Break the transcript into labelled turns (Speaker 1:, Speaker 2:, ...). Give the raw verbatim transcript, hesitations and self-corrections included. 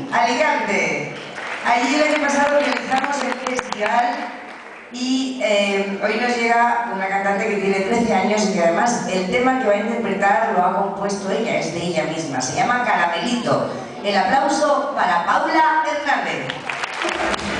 Speaker 1: Alicante. Allí el año pasado realizamos el festival y eh, hoy nos llega una cantante que tiene trece años y que además el tema que va a interpretar lo ha compuesto ella, es de ella misma, se llama Caramelito. El aplauso para Paula Hernández.